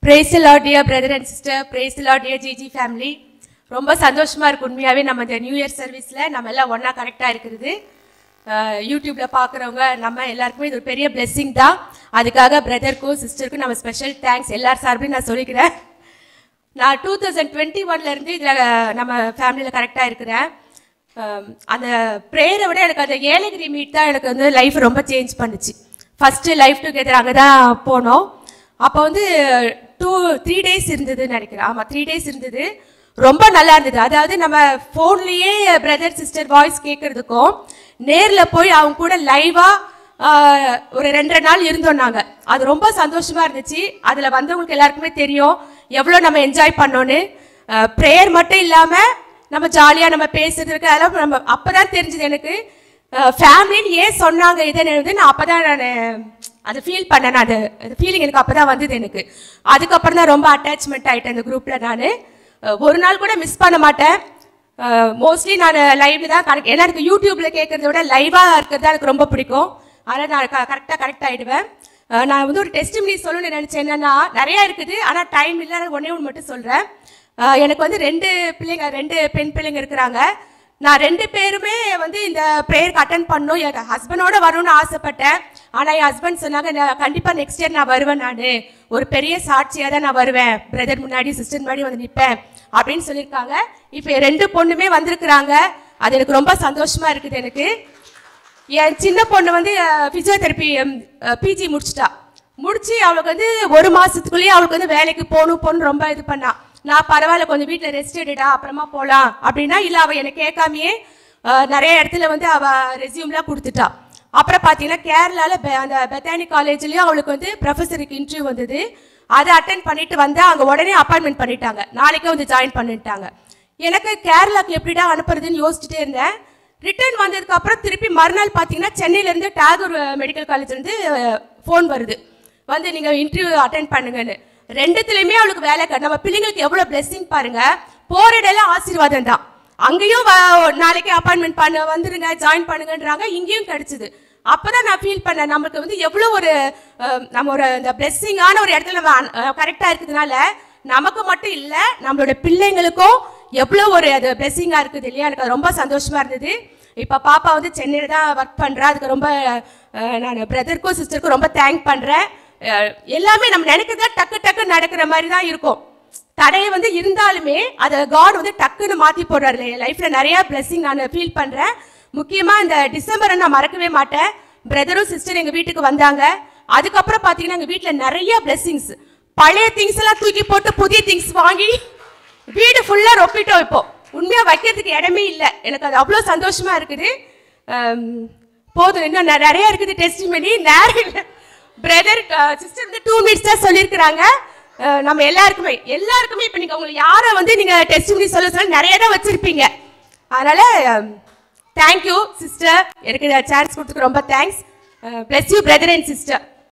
Praise the Lord, dear brother and sister. Praise the Lord, dear GG family. ரொம்ப சந்தோஷமா இருக்கு உண்மையாவே நம்ம இந்த நியூ இயர் சர்வீஸ்ல நம்ம எல்லாம் ஒண்ணா கரெக்ட்டா இருக்குது. யூடியூப்ல பாக்குறவங்க நம்ம எல்லாருக்கும் இது ஒரு பெரிய blessing தான். அதுக்காக பிரதர்க்கும் சிஸ்டருக்கும் நம்ம ஸ்பெஷல் தேங்க்ஸ் எல்லார் சார்பிலும் நான் சொல்லிக்கிறேன். நான் 2021ல இருந்து இதுல நம்ம ஃபேமிலில கரெக்ட்டா இருக்கிறேன். அந்த பிரேயரை விட எனக்கு அந்த ஏலகிரி மீட் தான் எனக்கு வந்து லைஃப் ரொம்ப சேஞ்ச் பண்ணுச்சு. ஃபர்ஸ்ட் லைஃப் டுகெதர் அங்கே தான் போனோம். அப்போ வந்து 3 days இருந்ததுன்னு நினைக்கிறேன். ஆமாம், 3 days இருந்தது. ரொம்ப நல்லா இருந்தது. அதாவது நம்ம ஃபோன்லேயே பிரதர் சிஸ்டர் வாய்ஸ் கேட்கறதுக்கும் நேரில் போய் அவங்க கூட லைவாக ஒரு 2 நாள் இருந்தோம் நாங்கள். அது ரொம்ப சந்தோஷமா இருந்துச்சு. அதில் வந்தவங்களுக்கு எல்லாருக்குமே தெரியும் எவ்வளோ நம்ம என்ஜாய் பண்ணோன்னு. ப்ரேயர் மட்டும் இல்லாமல் நம்ம ஜாலியாக நம்ம பேசுறதுக்கு அதெல்லாம் நம்ம அப்போ தான் தெரிஞ்சுது எனக்கு ஃபேமிலின்னு ஏன் சொன்னாங்க இதுன்னு வந்து நான் அப்போ தான் நான் அதை ஃபீல் பண்ணேன். நான் அது ஃபீலிங் எனக்கு அப்போ தான் வந்தது எனக்கு. அதுக்கப்புறம் தான் ரொம்ப அட்டாச்மெண்ட் ஆகிட்டேன் இந்த குரூப்பில். நான் ஒரு நாள் கூட மிஸ் பண்ண மாட்டேன். மோஸ்ட்லி நான் லைவ்ல தான் ஏன்னா எனக்கு யூடியூப்ல கேட்கறத விட லைவாக இருக்கிறது தான் எனக்கு ரொம்ப பிடிக்கும். அதனால் நான் கரெக்ட் ஆகிடுவேன். நான் வந்து ஒரு டெஸ்டிமனி சொல்லணும்னு நினச்சேன். என்னன்னா நிறையா இருக்குது, ஆனால் டைம் இல்லை. ஒன்றே ஒன்று மட்டும் சொல்கிறேன். எனக்கு வந்து 2 பெண் பிள்ளைங்க இருக்கிறாங்க. நான் 2 பேருமே வந்து இந்த ப்ரேயருக்கு அட்டன் பண்ணணும். என் ஹஸ்பண்டோட வரணும்னு ஆசைப்பட்டேன். ஆனால் என் ஹஸ்பண்ட் சொன்னாங்க நான் கண்டிப்பாக நெக்ஸ்ட் இயர் நான் வருவேன். நான் ஒரு பெரிய சாட்சியாக தான் நான் வருவேன், பிரதர் முன்னாடி சிஸ்டர் முன்னாடி வந்து நிற்பேன் அப்படின்னு சொல்லியிருக்காங்க. இப்போ 2 பொண்ணுமே வந்திருக்கிறாங்க. அது எனக்கு ரொம்ப சந்தோஷமா இருக்குது. எனக்கு என் சின்ன பொண்ணு வந்து ஃபிசியோதெரப்பி பிஜி முடிச்சு அவளுக்கு வந்து 1 மாதத்துக்குள்ளேயே அவளுக்கு வந்து வேலைக்கு போகணும் ரொம்ப இது பண்ணா. நான் பரவாயில்ல கொஞ்சம் வீட்டில் ரெஸ்ட் எடுடா அப்புறமா போகலாம் அப்படின்னா இல்லை, அவள் என்னை கேட்காமையே நிறைய இடத்துல வந்து அவள் ரெசியூம்லாம் கொடுத்துட்டா. அப்புறம் பார்த்தீங்கன்னா கேரளாவில் அந்த பெத்தானி காலேஜ்லேயும் அவளுக்கு வந்து ப்ரொஃபஸருக்கு இன்டர்வியூ வந்தது. அதை அட்டன் பண்ணிட்டு வந்தா அங்கே உடனே அப்பாயின்மெண்ட் பண்ணிட்டாங்க. நாளைக்கே வந்து ஜாயின் பண்ணிட்டாங்க. எனக்கு கேரளாவுக்கு எப்படிடா அனுப்புறதுன்னு யோசிச்சுட்டே இருந்தேன். ரிட்டர்ன் வந்ததுக்கு அப்புறம் திருப்பி மறுநாள் பார்த்தீங்கன்னா சென்னையிலேருந்து டாகூர் மெடிக்கல் காலேஜ்லேருந்து ஃபோன் வருது, வந்து நீங்கள் இன்டர்வியூ அட்டன் பண்ணுங்கன்னு. 2த்துலையுமே அவளுக்கு வேலை. நம்ம பிள்ளைங்களுக்கு எவ்வளோ பிளெஸிங் பாருங்க. போகிற இடம்லாம் ஆசீர்வாதம் தான். அங்கேயும் நாளைக்கே அப்பாயின்மெண்ட் பண்ண வந்துருங்க ஜாயின் பண்ணுங்கன்றாங்க. இங்கேயும் கிடைச்சிது. அப்போதான் நான் ஃபீல் பண்ணேன் நம்மளுக்கு வந்து எவ்வளோ ஒரு நம்ம ஒரு இந்த பிளெஸ்ஸிங்கான ஒரு இடத்துல நம்ம கரெக்டாக இருக்கிறதுனால நமக்கு மட்டும் இல்லை நம்மளோட பிள்ளைங்களுக்கும் எவ்வளோ ஒரு அது பிளெஸ்ஸிங்காக இருக்குது இல்லையா. எனக்கு ரொம்ப சந்தோஷமா இருந்தது. இப்போ பாப்பா வந்து சென்னையில் தான் ஒர்க் பண்ணுறா. அதுக்கு ரொம்ப நான் பிரதருக்கும் சிஸ்டருக்கும் ரொம்ப தேங்க் பண்ணுறேன். எல்லாமே நம்ம நினைக்கிறதா டக்கு நடக்கிற மாதிரி தான் இருக்கும். தடையை வந்து இருந்தாலுமே அதை காட் வந்து டக்குன்னு மாற்றி போடுறாரு. என் லைஃப்பில் நிறையா பிளெஸிங் நான் ஃபீல் பண்ணுறேன். முக்கியமாக இந்த டிசம்பரை நான் மறக்கவே மாட்டேன். பிரதரும் சிஸ்டர் எங்கள் வீட்டுக்கு வந்தாங்க. அதுக்கப்புறம் பார்த்தீங்கன்னா எங்கள் வீட்டில் நிறைய பிளெஸிங்ஸ். பழைய திங்ஸ் எல்லாம் தூக்கி போட்டு புதிய திங்ஸ் வாங்கி வீடு ஃபுல்லாக ரொப்பிட்டோம். இப்போ உண்மையாக வைக்கிறதுக்கு இடமே இல்லை. எனக்கு அது அவ்வளோ சந்தோஷமா இருக்குது. போதும், இன்னும் நிறைய இருக்குது டெஸ்டிமனி. நேரம் இல்லை. பிரதர் சிஸ்டர் வந்து 2 minutes தான் சொல்லியிருக்கிறாங்க. நம்ம எல்லாருக்குமே இப்போ நீங்கள் உங்களுக்கு யாரை வந்து நீங்கள் டெஸ்டிமனி சொல்ல நிறைய தான் வச்சுருப்பீங்க. அதனால் தேங்க்யூ சிஸ்டர், எனக்கு சான்ஸ் கொடுத்துக்கு ரொம்ப thanks. Bless you brother and sister.